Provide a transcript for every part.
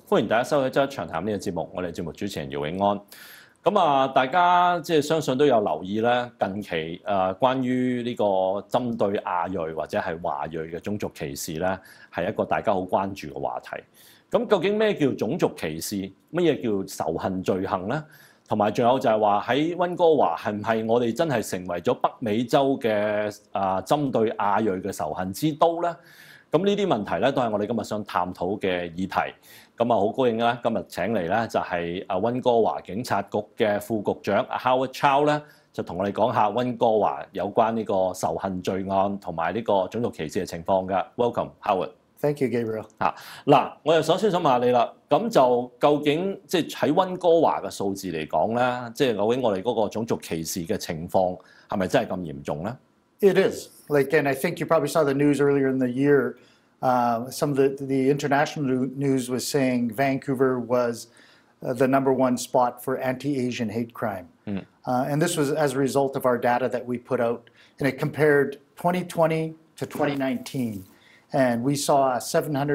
歡迎大家收睇《周一長談》呢個節目，我哋節目主持人姚永安。咁啊，大家即係相信都有留意咧，近期關於呢個針對亞裔或者係華裔嘅種族歧視咧，係一個大家好關注嘅話題。咁究竟咩叫種族歧視？乜嘢叫仇恨罪行咧？同埋仲有就係話喺溫哥華係唔係我哋真係成為咗北美洲嘅針對亞裔嘅仇恨之都咧？咁呢啲問題咧都係我哋今日想探討嘅議題。咁啊，好高興咧，今日請嚟咧就係溫哥華警察局嘅副局長 Howard Chow 咧，就同我哋講下溫哥華有關呢個仇恨罪案同埋呢個種族歧視嘅情況嘅。Welcome, Howard. Thank you, Gabriel. 嗱，我又首先想問下你啦，咁就究竟即係喺溫哥華嘅數字嚟講咧，即係究竟我哋嗰個種族歧視嘅情況係咪真係咁嚴重咧？ It is. And I think you probably saw the news earlier in the year. Some of the international news was saying Vancouver was the #1 spot for anti-Asian hate crime. And this was as a result of our data that we put out. And it compared 2020 to 2019. And we saw a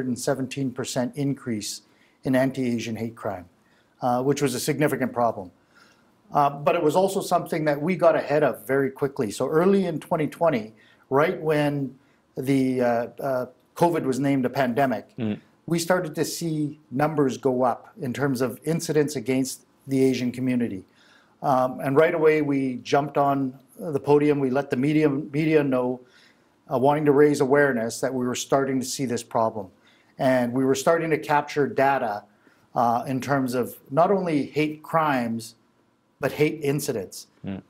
717% increase in anti-Asian hate crime, which was a significant problem. But it was also something that we got ahead of very quickly. So early in 2020, right when the COVID was named a pandemic, we started to see numbers go up in terms of incidents against the Asian community. And right away, we jumped on the podium. We let the media know, wanting to raise awareness that we were starting to see this problem. And we were starting to capture data in terms of not only hate crimes, but hate incidents.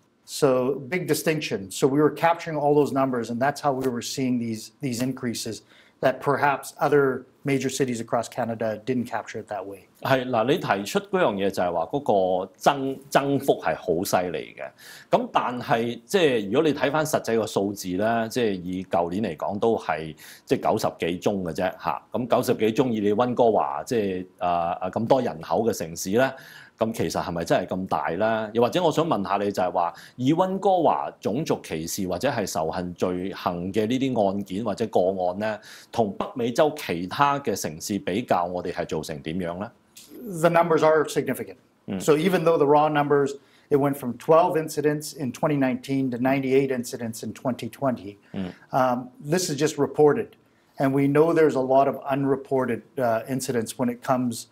So big distinction. So we were capturing all those numbers, and that's how we were seeing these increases that perhaps other major cities across Canada didn't capture it that way. 係嗱，你提出嗰樣嘢就係話嗰個增幅係好犀利嘅。咁但係即係如果你睇翻實際個數字咧，即係以舊年嚟講都係即係90幾宗嘅啫嚇。咁90幾宗以你溫哥華即係咁多人口嘅城市咧。咁其實係咪真係咁大咧？又或者我想問下你就係話，以溫哥華種族歧視或者係仇恨罪行嘅呢啲案件或者個案咧，同北美洲其他嘅城市比較，我哋係做成點樣咧？ The numbers are significant. So even though the raw numbers, it went from 12 incidents in 2019 to 98 incidents in 2020. This is just reported. And we know there's a lot of unreported incidents when it comes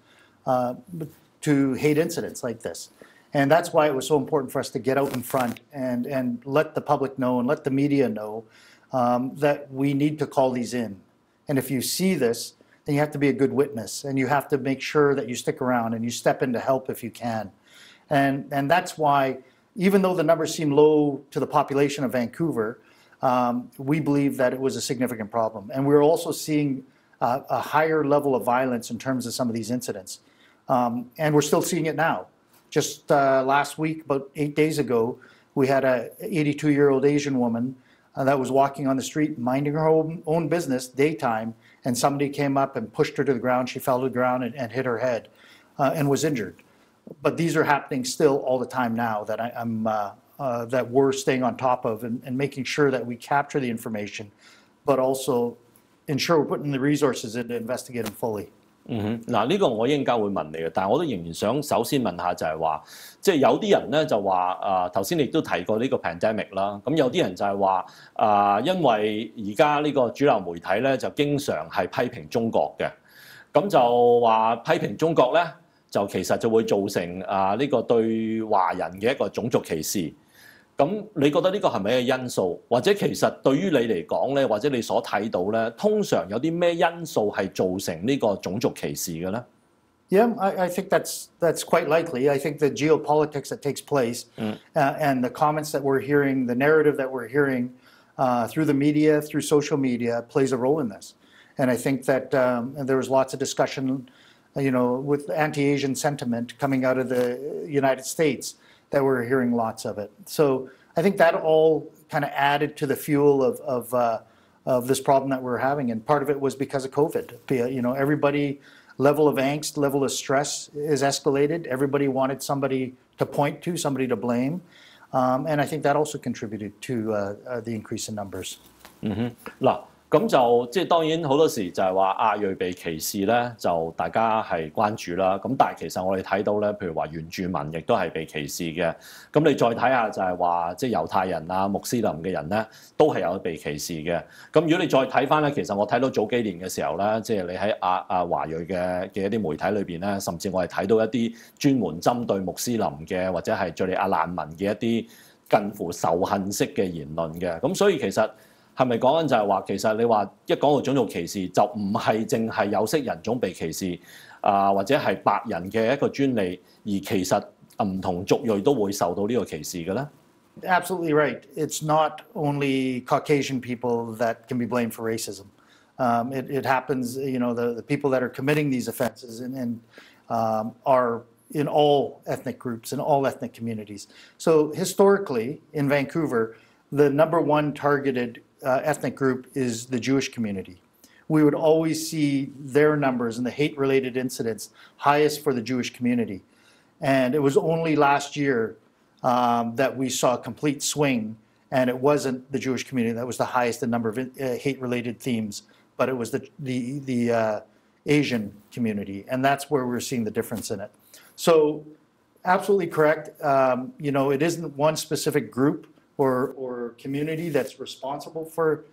to hate incidents like this. And that's why it was so important for us to get out in front and let the public know and let the media know that we need to call these in. And if you see this, then you have to be a good witness, and you have to make sure that you stick around and you step in to help if you can. And that's why, even though the numbers seem low to the population of Vancouver, we believe that it was a significant problem. And we're also seeing a higher level of violence in terms of some of these incidents. And we're still seeing it now. Just last week, about 8 days ago, we had a 82-year-old Asian woman that was walking on the street, minding her own business, daytime, and somebody came up and pushed her to the ground. She fell to the ground and hit her head and was injured. But these are happening still all the time now that that we're staying on top of and making sure that we capture the information, but also ensure we're putting the resources in to investigate them fully. 嗱，呢個我應該會問你嘅，但係我都仍然想首先問下就係話，即係有啲人咧就話頭先你亦都提過呢個 pandemic 啦，咁有啲人就係話因為而家呢個主流媒體咧就經常係批評中國嘅，咁就話批評中國咧就其實就會造成呢個對華人嘅一個種族歧視。咁你覺得呢個係咪一個因素？或者其實對於你嚟講咧，或者你所睇到咧，通常有啲咩因素係造成呢個種族歧視嘅咧？ Yeah, I think that's quite likely. I think the geopolitics that takes place and the comments that we're hearing, the narrative that we're hearing through the media, through social media, plays a role in this. And I think that there was lots of discussion, with anti-Asian sentiment coming out of the United States, that we're hearing lots of it. So I think that all kind of added to the fuel of this problem that we're having. And part of it was because of COVID. Everybody level of angst, level of stress is escalated. Everybody wanted somebody to point to, somebody to blame. And I think that also contributed to the increase in numbers. 嗱， 咁就即係當然好多時就係話亞裔被歧視咧，就大家係關注啦。咁但係其實我哋睇到咧，譬如話原住民亦都係被歧視嘅。咁你再睇下就係話即係猶太人啊、穆斯林嘅人咧，都係有被歧視嘅。咁如果你再睇翻咧，其實我睇到早幾年嘅時候咧，即係你喺華裔嘅一啲媒體裏邊咧，甚至我係睇到一啲專門針對穆斯林嘅或者係敍利亞難民嘅一啲近乎仇恨式嘅言論嘅。咁所以其實係咪講緊就係話，其實你話一講到種族歧視，就唔係淨係有色人種被歧視或者係白人嘅一個專利，而其實唔同族裔都會受到呢個歧視嘅咧？ Absolutely right. It's not only Caucasian people that can be blamed for racism. It happens, you know, the people that are committing these offenses and are in all ethnic groups, in all ethnic communities. So historically, in Vancouver, the number one targeted ethnic group is the Jewish community. We would always see their numbers and the hate-related incidents highest for the Jewish community. And it was only last year that we saw a complete swing, and it wasn't the Jewish community that was the highest in number of hate-related themes, but it was the Asian community, and that's where we're seeing the difference in it. So, absolutely correct. You know, it isn't one specific group or community that's responsible for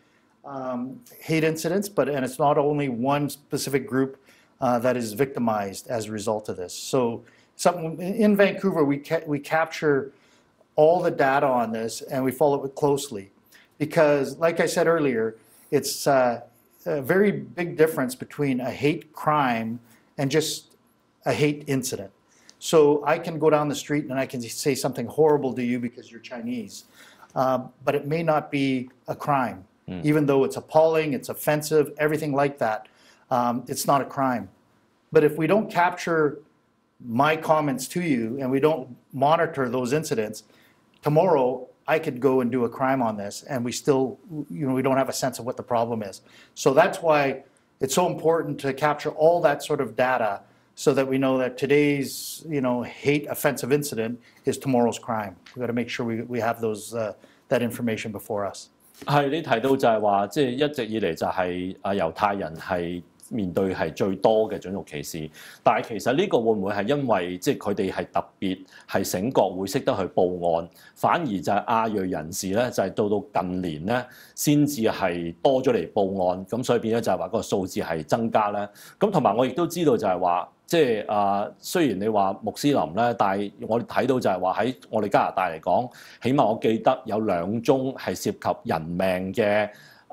hate incidents, and it's not only one specific group that is victimized as a result of this. So, in Vancouver, we capture all the data on this and we follow it closely because, like I said earlier, it's a very big difference between a hate crime and just a hate incident. So I can go down the street and I can say something horrible to you because you're Chinese, but it may not be a crime. Even though it's appalling, it's offensive, everything like that, it's not a crime. But if we don't capture my comments to you and we don't monitor those incidents, tomorrow I could go and do a crime on this and we still, you know, we don't have a sense of what the problem is. So that's why it's so important to capture all that sort of data so that we know that today's, you know, hate offensive incident is tomorrow's crime. We've got to make sure we have those that information before us. 係你提到就係話，即係一直以嚟就係猶太人係面對係最多嘅種族歧視，但係其實呢個會唔會係因為即係佢哋係特別係醒覺會識得去報案，反而就係亞裔人士咧就係到近年咧先至係多咗嚟報案，咁所以變咗就係話個數字係增加咧。咁同埋我亦都知道就係話。即係雖然你話穆斯林咧，但係我哋睇到就係話喺我哋加拿大嚟講，起碼我記得有2宗係涉及人命嘅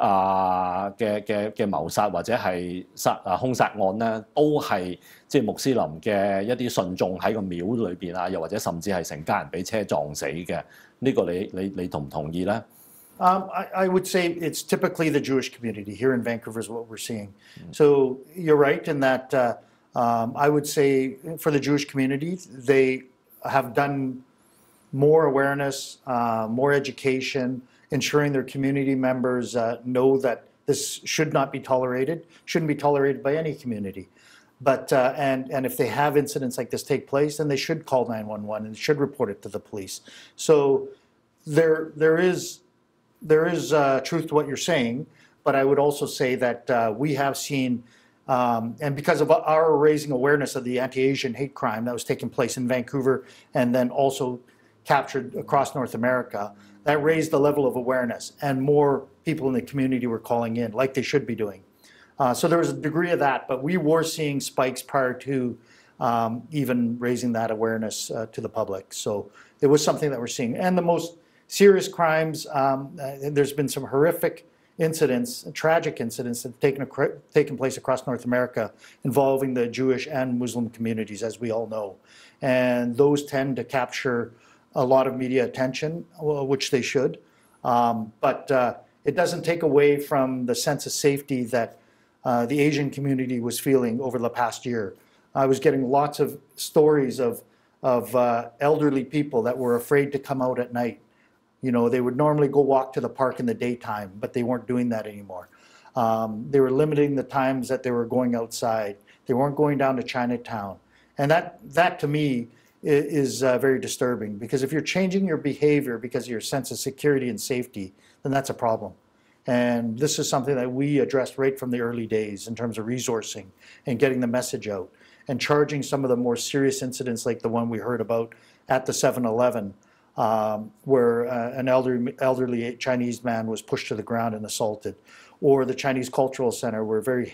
謀殺或者係兇殺案咧，都係即係穆斯林嘅一啲信眾喺個廟裏邊啊，又或者甚至係成家人俾車撞死嘅。呢個你同唔同意咧 ？I would say it's typically the Jewish community here in Vancouver is what we're seeing. So you're right in that. I would say for the Jewish community, they have done more awareness, more education, ensuring their community members know that this should not be tolerated, shouldn't be tolerated by any community. But and if they have incidents like this take place, then they should call 911 and should report it to the police. So there is truth to what you're saying, but I would also say that we have seen. And because of our raising awareness of the anti-Asian hate crime that was taking place in Vancouver and then also captured across North America, that raised the level of awareness and more people in the community were calling in like they should be doing. So there was a degree of that, but we were seeing spikes prior to even raising that awareness to the public. So it was something that we're seeing. And the most serious crimes, there's been some horrific incidents, tragic incidents that have taken place across North America involving the Jewish and Muslim communities, as we all know. And those tend to capture a lot of media attention, which they should. But it doesn't take away from the sense of safety that the Asian community was feeling over the past year. I was getting lots of stories of elderly people that were afraid to come out at night. You know, they would normally go walk to the park in the daytime, but they weren't doing that anymore. They were limiting the times that they were going outside. They weren't going down to Chinatown. And that to me is very disturbing because if you're changing your behavior because of your sense of security and safety, then that's a problem. And this is something that we addressed right from the early days in terms of resourcing and getting the message out and charging some of the more serious incidents like the one we heard about at the 7-Eleven, where an elderly Chinese man was pushed to the ground and assaulted, or the Chinese Cultural Center where very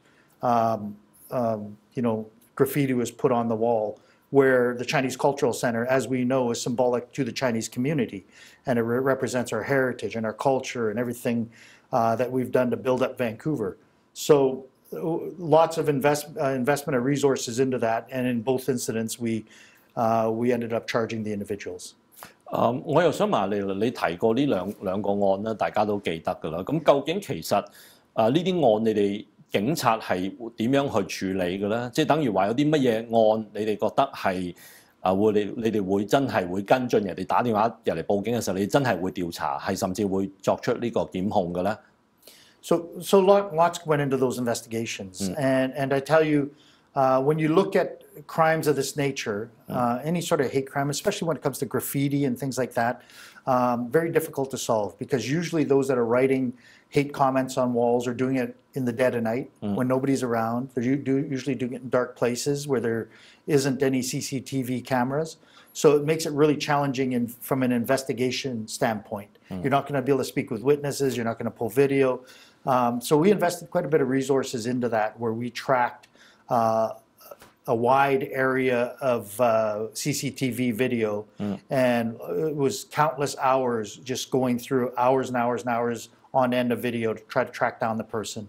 graffiti was put on the wall, where the Chinese Cultural Center, as we know, is symbolic to the Chinese community, and it represents our heritage and our culture and everything that we've done to build up Vancouver. So lots of investment of resources into that, and in both incidents, we ended up charging the individuals. 我又想問你提過呢兩個案咧，大家都記得㗎啦。咁究竟其實呢啲案你哋警察係點樣去處理嘅咧？即係等於話有啲乜嘢案你哋覺得係你哋會真係會跟進人哋打電話入嚟報警嘅時候，你真係會調查，係甚至會作出呢個檢控嘅咧 ？So lots went into those investigations, and I tell you, when you look at crimes of this nature, any sort of hate crime, especially when it comes to graffiti and things like that, very difficult to solve because usually those that are writing hate comments on walls are doing it in the dead of night when nobody's around. They're usually doing it in dark places where there isn't any CCTV cameras. So it makes it really challenging from an investigation standpoint. You're not going to be able to speak with witnesses. You're not going to pull video. So we invested quite a bit of resources into that, where we tracked a wide area of CCTV video, and it was countless hours just going through hours and hours and hours on end of video to try to track down the person.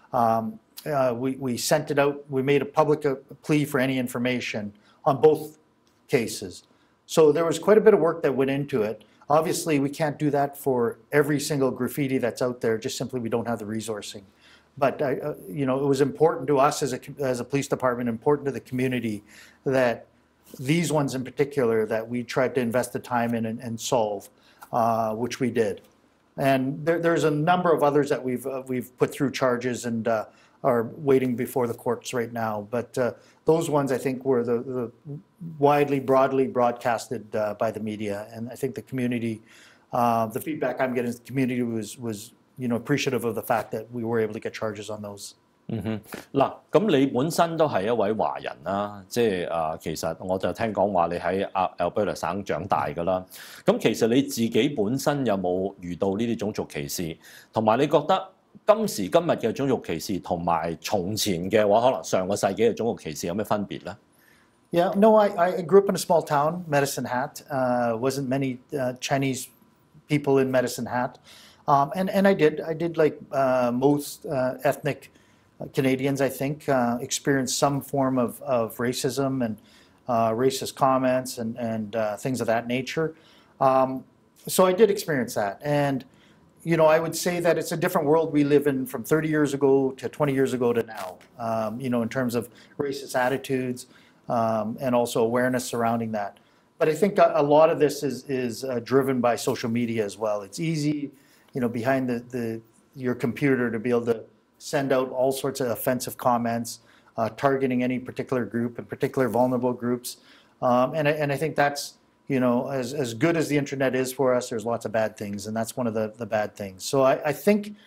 We sent it out. We made a public plea for any information on both cases. So there was quite a bit of work that went into it. Obviously, we can't do that for every single graffiti that's out there, just simply we don't have the resourcing. But it was important to us as a police department, important to the community, that these ones in particular that we tried to invest the time in and solve, which we did. And there's a number of others that we've put through charges and are waiting before the courts right now. But those ones, I think, were the broadly broadcasted by the media. And I think the community, the feedback I'm getting from the community was appreciative of the fact that we were able to get charges on those. 嗱，咁你本身都係一位華人啦，即係其實我就聽講話你喺Alberta 省長大㗎啦。咁其實你自己本身有冇遇到呢啲種族歧視？同埋你覺得今時今日嘅種族歧視同埋從前嘅話，可能上個世紀嘅種族歧視有咩分別咧？ Yeah, no, I grew up in a small town, Medicine Hat. Wasn't many Chinese people in Medicine Hat. And I did like most ethnic Canadians, I think, experienced some form of racism and racist comments and things of that nature. So I did experience that. And, I would say that it's a different world we live in from 30 years ago to 20 years ago to now, in terms of racist attitudes and also awareness surrounding that. But I think a lot of this is driven by social media as well. It's easy, behind your computer to be able to send out all sorts of offensive comments, targeting any particular group and particular vulnerable groups. And I think that's, as good as the internet is for us, there's lots of bad things, and that's one of the bad things. So I think,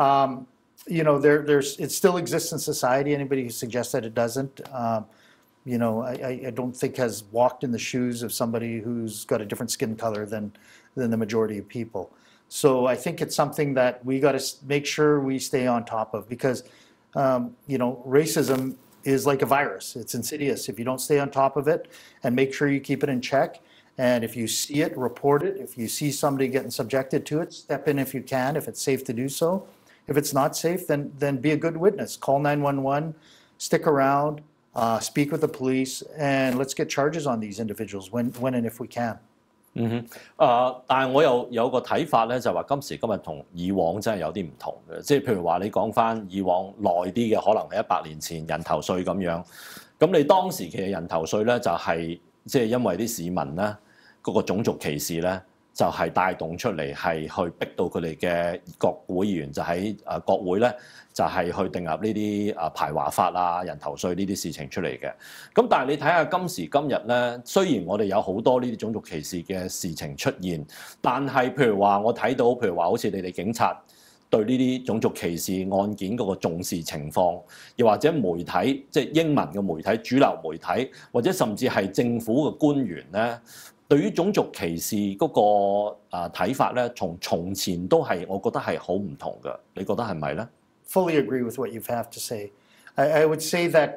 it still exists in society. Anybody who suggests that it doesn't, I don't think has walked in the shoes of somebody who's got a different skin color than the majority of people. So I think it's something that we got to make sure we stay on top of, because, racism is like a virus. It's insidious. If you don't stay on top of it and make sure you keep it in check, and if you see it, report it. If you see somebody getting subjected to it, step in if you can, if it's safe to do so. If it's not safe, then be a good witness. Call 911, stick around, speak with the police, and let's get charges on these individuals when and if we can. 但係我又有個睇法咧，就話今時今日同以往真係有啲唔同嘅，即係譬如話你講翻以往耐啲嘅，可能係100年前人頭稅咁樣。咁你當時其實人頭稅咧就係即係因為啲市民咧嗰個種族歧視咧，就係帶動出嚟係去逼到佢哋嘅國會議員就喺國會咧就係去訂立呢啲排華法啊、人頭稅呢啲事情出嚟嘅。咁但係你睇下今時今日咧，雖然我哋有好多呢啲種族歧視嘅事情出現，但係譬如話我睇到譬如話好似你哋警察對呢啲種族歧視案件嗰個重視情況，又或者媒體即係英文嘅媒體、主流媒體，或者甚至係政府嘅官員咧，對於種族歧視嗰個睇法咧，從前都係我覺得係好唔同嘅。你覺得係咪咧？ Fully agree with what you have to say. I would say that,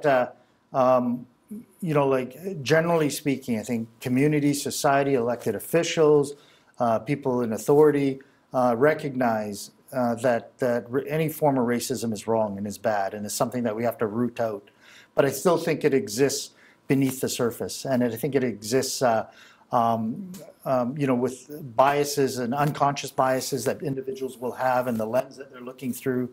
you know, like generally speaking, I think community, society, elected officials, people in authority recognize that any form of racism is wrong and is bad and is something that we have to root out. But I still think it exists beneath the surface, and I think it exists, you know, with biases and unconscious biases that individuals will have and the lens that they're looking through,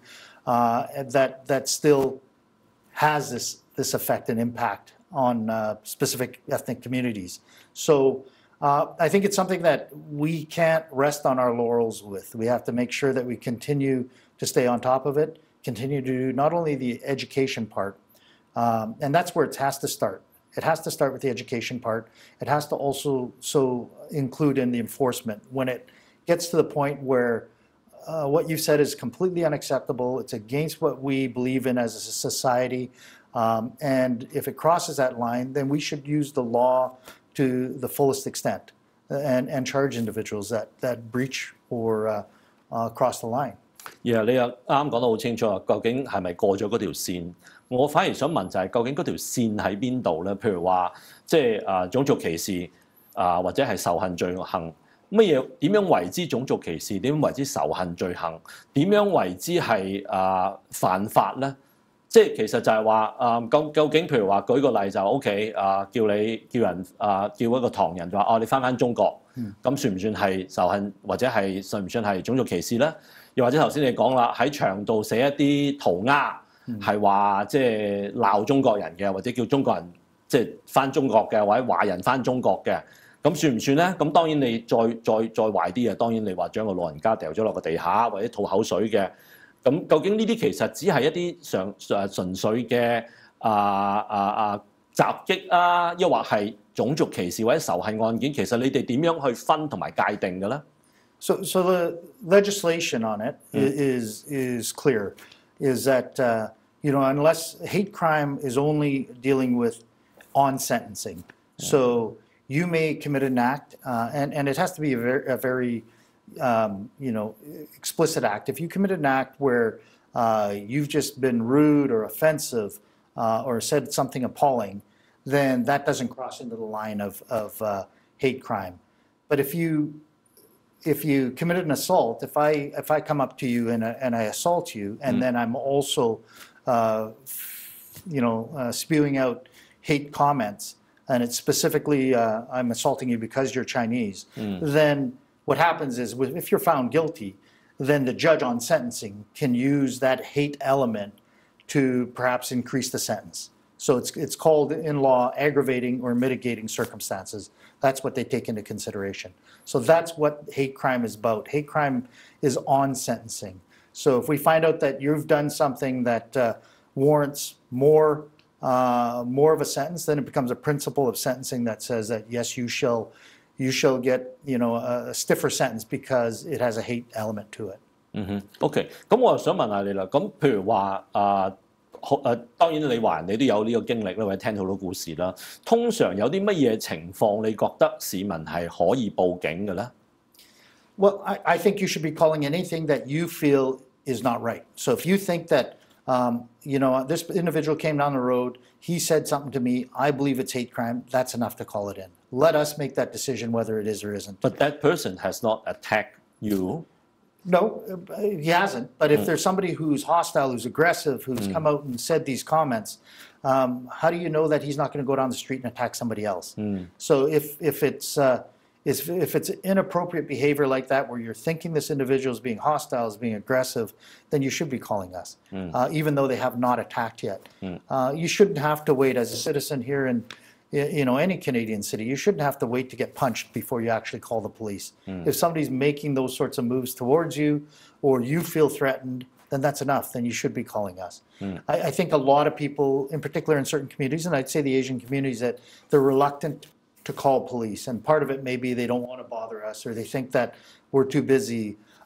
that still has this effect and impact on specific ethnic communities. So I think it's something that we can't rest on our laurels with. We have to make sure that we continue to stay on top of it, continue to do not only the education part, and that's where it has to start. It has to start with the education part. It has to also include in the enforcement. When it gets to the point where what you've said is completely unacceptable, it's against what we believe in as a society, and if it crosses that line, then we should use the law to the fullest extent and charge individuals that breach or cross the line. Yeah, 你又啱講得好清楚啊！究竟係咪過咗嗰條線？我反而想問就係究竟嗰條線喺邊度咧？譬如話，即係種族歧視或者係仇恨罪行，點樣為之種族歧視？點樣為之仇恨罪行？點樣為之係犯法咧？即係其實就係話究竟譬如話舉個例就 OK 叫人叫一個唐人就話你翻中國，咁算唔算係仇恨或者係算唔算係種族歧視咧？又或者頭先你講啦，喺牆度寫一啲塗鴉，係話即係鬧中國人嘅，或者叫中國人即係翻中國嘅，或者華人翻中國嘅，咁算唔算咧？咁當然你再壞啲嘅，當然你話將個老人家掉咗落個地下，或者吐口水嘅。咁究竟呢啲其實只係一啲純粹嘅襲擊啊，抑或係種族歧視或者仇恨案件？其實你哋點樣去分同埋界定嘅咧？ So the legislation on it is clear, is that you know, unless hate crime is only dealing with on sentencing, so you may commit an act, and it has to be a very you know, explicit act. If you commit an act where you've just been rude or offensive or said something appalling, then that doesn't cross into the line of hate crime. But if you committed an assault, if I come up to you and I assault you, and then I'm also you know, spewing out hate comments, and it's specifically I'm assaulting you because you're Chinese, then what happens is if you're found guilty, then the judge on sentencing can use that hate element to perhaps increase the sentence. So it's called in law aggravating or mitigating circumstances. That's what they take into consideration. So that's what hate crime is about. Hate crime is on sentencing. So if we find out that you've done something that warrants more of a sentence, then it becomes a principle of sentencing that says that yes, you shall get, you know, a stiffer sentence because it has a hate element to it. OK， 咁我又想問下你啦。咁譬如話當然你話人哋都有呢個經歷啦，或者聽好多故事啦。通常有啲乜嘢情況你覺得市民係可以報警嘅咧？ Well, I think you should be calling anything that you feel is not right. So if you think that you know, this individual came down the road, he said something to me, I believe it's hate crime, that's enough to call it in. Let us make that decision whether it is or isn't. But that person has not attacked you. No, he hasn't. But if there's somebody who's hostile, who's aggressive, who's come out and said these comments, how do you know that he's not going to go down the street and attack somebody else? So if it's inappropriate behavior like that, where you're thinking this individual is being hostile, is being aggressive, then you should be calling us, even though they have not attacked yet. You shouldn't have to wait as a citizen here in you know, any Canadian city. You shouldn't have to wait to get punched before you actually call the police. If somebody's making those sorts of moves towards you, or you feel threatened, then that's enough. Then you should be calling us. I think a lot of people, in particular in certain communities, and I'd say the Asian communities, that they're reluctant to call police, and part of it may be they don't want to bother us, or they think that we're too busy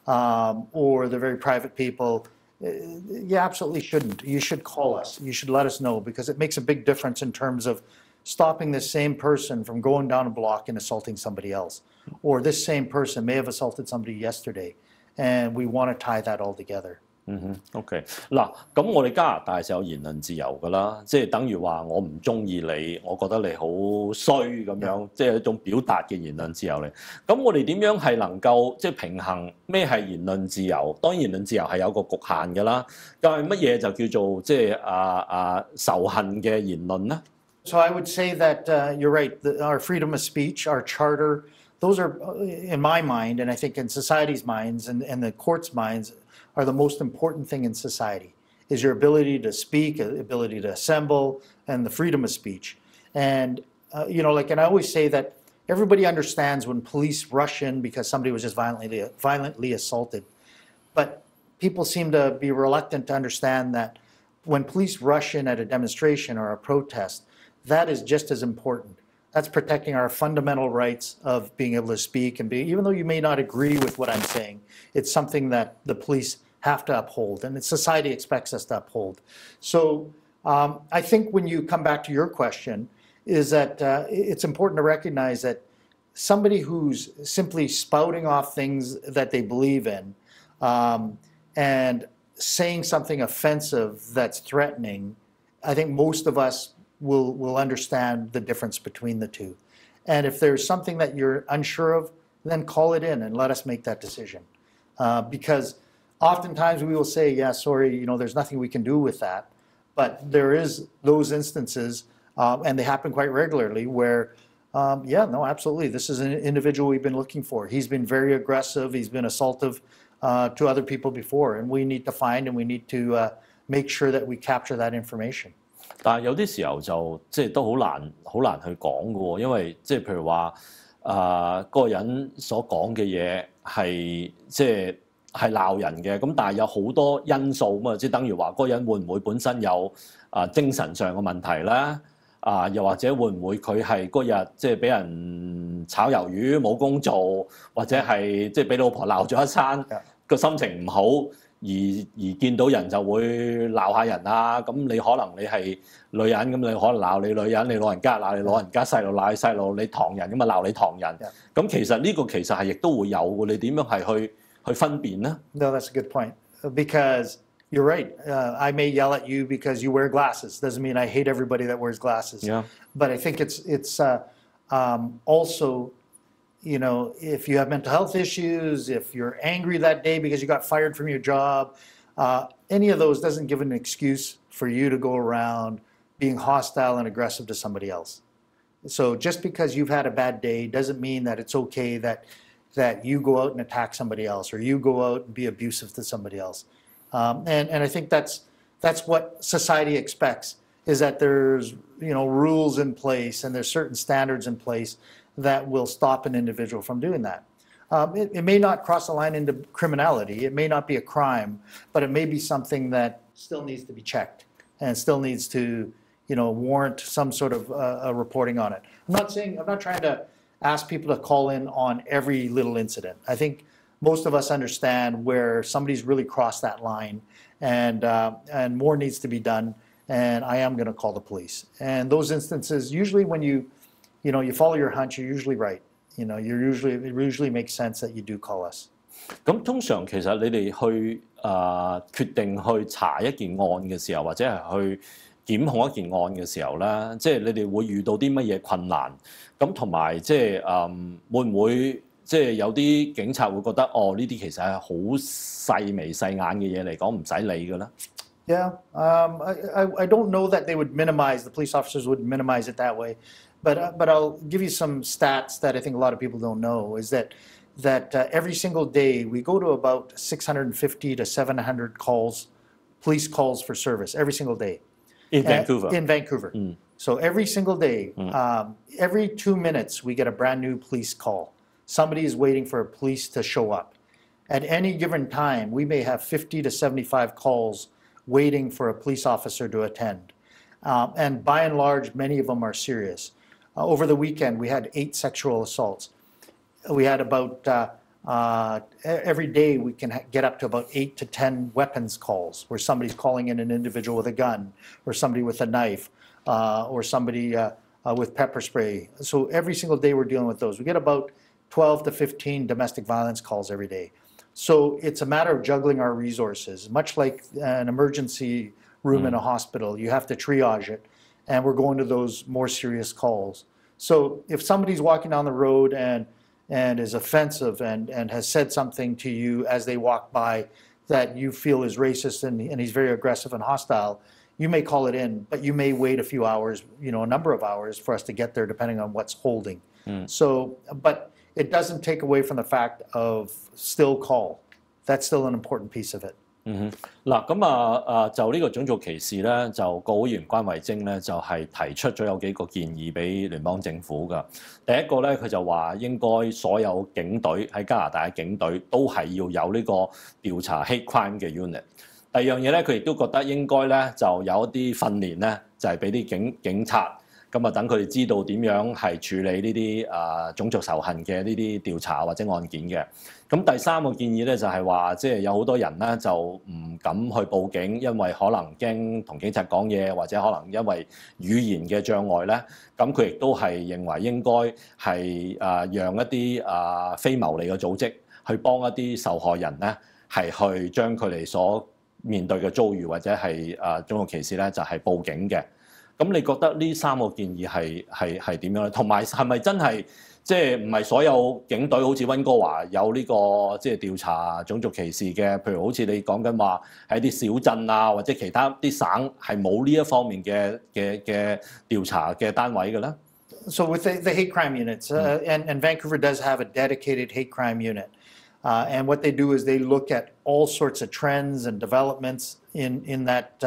or the very private people, you absolutely shouldn't. You should call us. You should let us know, because it makes a big difference in terms of stopping this same person from going down a block and assaulting somebody else. Or this same person may have assaulted somebody yesterday, and we want to tie that all together. OK 嗱，咁我哋加拿大就有言論自由㗎啦，即係等於話我唔中意你，我覺得你好衰咁樣，即係一種表達嘅言論自由嚟。咁我哋點樣係能夠即係平衡咩係言論自由？當然言論自由係有個局限㗎啦。但係乜嘢就叫做即係仇恨嘅言論咧？ So I would say that you're right. Our freedom of speech, our charter, those are, in my mind, and I think in society's minds and the court's minds, are the most important thing in society, is your ability to speak, ability to assemble, and the freedom of speech. And, and I always say that everybody understands when police rush in because somebody was just violently assaulted. But people seem to be reluctant to understand that when police rush in at a demonstration or a protest, that is just as important. That's protecting our fundamental rights of being able to speak and even though you may not agree with what I'm saying, it's something that the police have to uphold, and society expects us to uphold. So I think when you come back to your question, is that it's important to recognize that somebody who's simply spouting off things that they believe in and saying something offensive that's threatening, I think most of us will understand the difference between the two. And if there's something that you're unsure of, then call it in and let us make that decision. Because oftentimes we will say, yeah, sorry, there's nothing we can do with that. But there is those instances, and they happen quite regularly, where, yeah, no, absolutely, this is an individual we've been looking for. He's been very aggressive. He's been assaultive to other people before. And we need to find and we need to make sure that we capture that information. 但係有啲時候就即係都好難去講嘅喎，因為即係譬如話嗰個人所講嘅嘢係即係鬧人嘅，咁但係有好多因素嘛，即係等於話嗰個人會唔會本身有精神上嘅問題咧？又或者會唔會佢係嗰日即係俾人炒魷魚冇工做，或者係即係俾老婆鬧咗一餐，個心情唔好。而見到人就會鬧下人啊，咁你可能你係女人，咁你可能鬧你女人，你老人家鬧你老人家，細路鬧你細路，你唐人咁啊鬧你唐人。咁其實呢個其實係亦都會有嘅，你點樣係去分辨呢？ No, that's a good point. Because you're right. I may yell at you because you wear glasses. Doesn't mean I hate everybody that wears glasses. Yeah. But I think it's also, if you have mental health issues, if you're angry that day because you got fired from your job, any of those doesn't give an excuse for you to go around being hostile and aggressive to somebody else. So just because you've had a bad day doesn't mean that it's okay that you go out and attack somebody else, or you go out and be abusive to somebody else. And I think that's what society expects, is that there's rules in place and there's certain standards in place that will stop an individual from doing that. It may not cross the line into criminality, it may not be a crime, but it may be something that still needs to be checked and still needs to warrant some sort of reporting on it. I'm not trying to ask people to call in on every little incident. I think most of us understand where somebody's really crossed that line, and more needs to be done, and I am going to call the police. And those instances, usually when you follow your hunch, you're usually right. It usually makes sense that you do call us. 咁通常其實你哋去決定去查一件案嘅時候，或者係去檢控一件案嘅時候咧，即係你哋會遇到啲乜嘢困難？咁同埋即係會唔會即係有啲警察會覺得呢啲其實係好細眉細眼嘅嘢嚟講，唔使理嘅咧？ Yeah, I don't know that they would minimize, the police officers would minimize it that way. But I'll give you some stats that I think a lot of people don't know, is that every single day we go to about 650 to 700 calls, police calls for service, every single day. In Vancouver? In Vancouver. So every single day, every 2 minutes we get a brand new police call. Somebody is waiting for a police to show up. At any given time, we may have 50 to 75 calls waiting for a police officer to attend. And by and large, many of them are serious. Over the weekend, we had 8 sexual assaults. We had about every day we can get up to about 8 to 10 weapons calls where somebody's calling in an individual with a gun or somebody with a knife or somebody with pepper spray. So every single day we're dealing with those. We get about 12 to 15 domestic violence calls every day. So it's a matter of juggling our resources, much like an emergency room in a hospital. You have to triage it, and we're going to those more serious calls. So if somebody's walking down the road and is offensive and has said something to you as they walk by that you feel is racist and he's very aggressive and hostile, you may call it in, but you may wait a few hours, a number of hours for us to get there depending on what's holding. So, but it doesn't take away from the fact of still call. That's still an important piece of it. 嗱咁就呢個種族歧視咧，就國會議員關慧貞咧就係提出咗有幾個建議俾聯邦政府㗎。第一個咧，佢就話應該所有警隊喺加拿大嘅警隊都係要有呢個調查 hate crime 嘅 unit。第二樣嘢咧，佢亦都覺得應該咧就有一啲訓練咧，就係俾啲警察。咁等佢哋知道點樣係處理呢啲種族仇恨嘅呢啲調查或者案件嘅。咁第三個建議咧就係話，即係有好多人咧就唔敢去報警，因為可能驚同警察講嘢，或者可能因為語言嘅障礙咧。咁佢亦都係認為應該係讓一啲非牟利嘅組織去幫一啲受害人咧，係去將佢哋所面對嘅遭遇或者係種族歧視咧，就係報警嘅。咁你覺得呢三個建議係點樣咧？同埋係咪真係即係唔係所有警隊好似溫哥華有呢個即係調查種族歧視嘅？譬如好似你講緊話喺啲小鎮啊，或者其他啲省係冇呢一方面嘅調查嘅單位嘅咧？ So with the hate crime units, and Vancouver does have a dedicated hate crime unit. And what they do is they look at all sorts of trends and developments in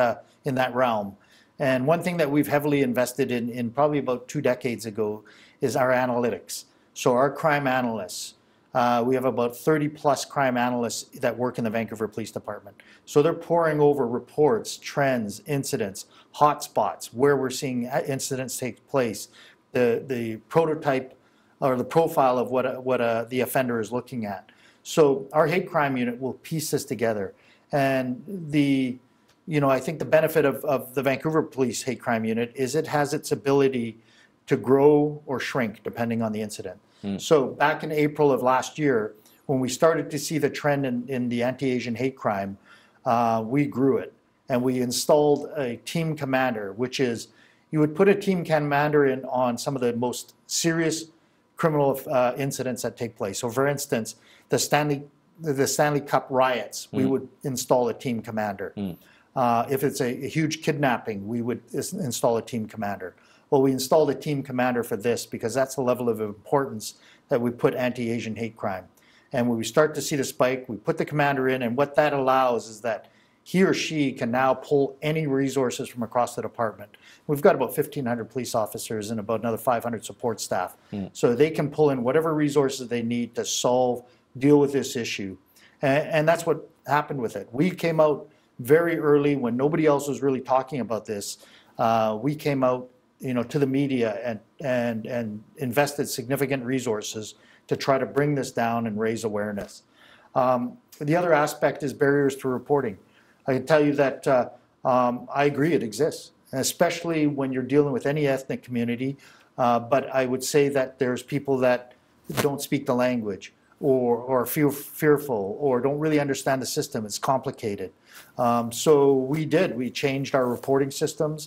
that realm. And one thing that we've heavily invested in probably about 2 decades ago is our analytics. So our crime analysts, we have about 30 plus crime analysts that work in the Vancouver Police Department. So they're poring over reports, trends, incidents, hotspots, where we're seeing incidents take place, the prototype or the profile of what the offender is looking at. So our hate crime unit will piece this together. And I think the benefit of the Vancouver Police Hate Crime Unit is it has its ability to grow or shrink depending on the incident. So back in April of last year, when we started to see the trend in the anti-Asian hate crime, we grew it. And we installed a team commander, which is you would put a team commander in on some of the most serious criminal incidents that take place. So for instance, the Stanley Cup riots, we would install a team commander. If it's a huge kidnapping, we would install a team commander. Well, we installed a team commander for this because that's the level of importance that we put anti-Asian hate crime. And when we start to see the spike, we put the commander in, and what that allows is that he or she can now pull any resources from across the department. We've got about 1,500 police officers and about another 500 support staff. So they can pull in whatever resources they need to deal with this issue. And that's what happened with it. We came out very early when nobody else was really talking about this. We came out, to the media and invested significant resources to try to bring this down and raise awareness. The other aspect is barriers to reporting. I can tell you that I agree it exists, especially when you're dealing with any ethnic community. But I would say that there's people that don't speak the language or feel fearful or don't really understand the system. It's complicated. So we changed our reporting systems.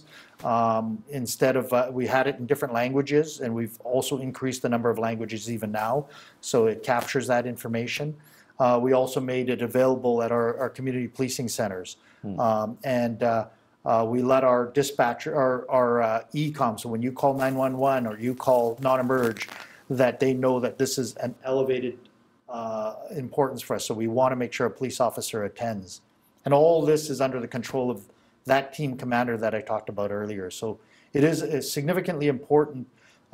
Instead of, we had it in different languages, and we've also increased the number of languages even now, so it captures that information. We also made it available at our community policing centers. And we let our dispatcher, our e-com, so when you call 911 or you call non-emerge, that they know that this is an elevated importance for us. So we want to make sure a police officer attends. And all this is under the control of that team commander that I talked about earlier. So it is a significantly important,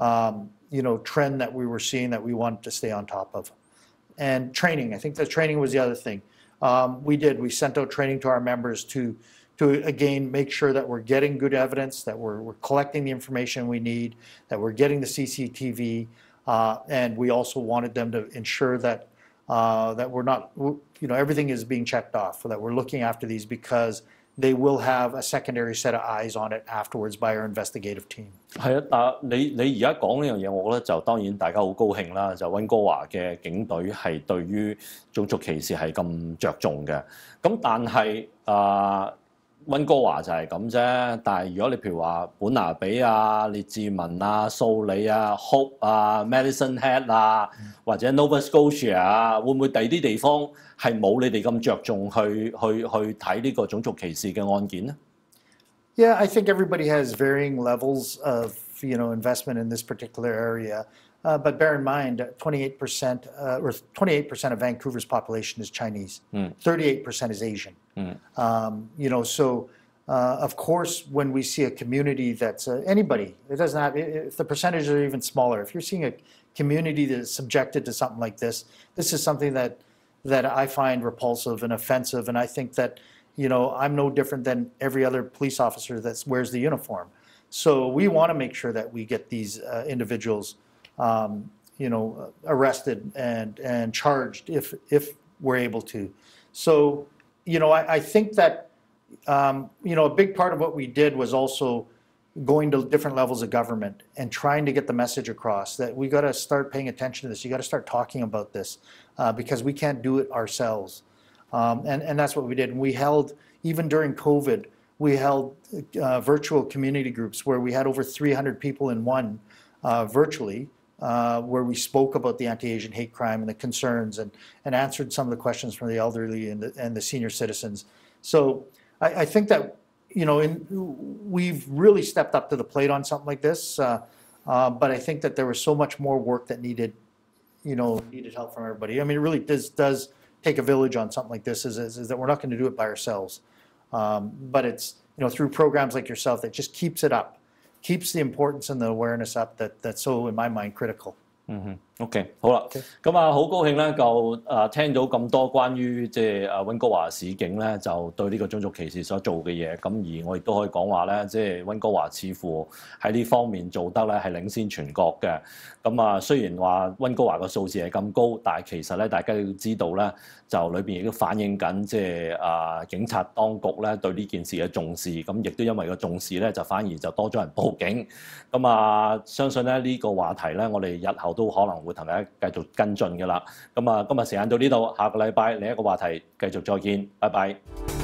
trend that we were seeing that we wanted to stay on top of. And training, I think the training was the other thing. We sent out training to our members to again, make sure that we're getting good evidence, that we're collecting the information we need, that we're getting the CCTV, and we also wanted them to ensure that that we're not, everything is being checked off, that we're looking after these because they will have a secondary set of eyes on it afterwards by our investigative team. 係啊，但你而家講呢樣嘢，我覺得就當然大家好高興啦。就溫哥華嘅警隊係對於種族歧視係咁着重嘅。咁但係溫哥華就係咁啫。但係如果你譬如話本拿比啊、列治文啊、素里啊、Hope 啊、Medicine Hat 啊，或者 Nova Scotia 啊，會唔會第啲地方係冇你哋咁着重去睇呢個種族歧視嘅案件咧？ Yeah, I think everybody has varying levels of investment in this particular area. But bear in mind, 28% or 28% of Vancouver's population is Chinese. 38% is Asian. So of course, when we see a community that's anybody, it doesn't have. If the percentages are even smaller, if you're seeing a community that is subjected to something like this is something that I find repulsive and offensive, and I think that. I'm no different than every other police officer that wears the uniform. So we want to make sure that we get these individuals, arrested and charged if we're able to. So, I think that, a big part of what we did was also going to different levels of government and trying to get the message across that we got to start paying attention to this. You got to start talking about this because we can't do it ourselves. And that's what we did. And we held, even during COVID, we held virtual community groups where we had over 300 people in one virtually, where we spoke about the anti-Asian hate crime and the concerns and answered some of the questions from the elderly and the senior citizens. So I think that, we've really stepped up to the plate on something like this. But I think that there was so much more work that needed help from everybody. I mean, it really does take a village on something like this is that we're not going to do it by ourselves. But it's, through programs like yourself that just keeps it up, keeps the importance and the awareness up that's so, in my mind, critical. OK 好啦，咁好高興咧，就聽到咁多關於即係溫哥華市警咧，就對呢個種族歧視所做嘅嘢。咁而我亦都可以講話咧，即係溫哥華似乎喺呢方面做得咧係領先全國嘅。咁雖然話溫哥華個數字係咁高，但係其實咧大家要知道咧，就裏邊亦都反映緊即係警察當局咧對呢件事嘅重視。咁亦都因為個重視咧，就反而就多咗人報警。咁相信咧呢個話題咧，我哋日後都可能會同大家繼續跟進㗎啦。咁今日時間到呢度，下個禮拜另一個話題繼續再見，拜拜。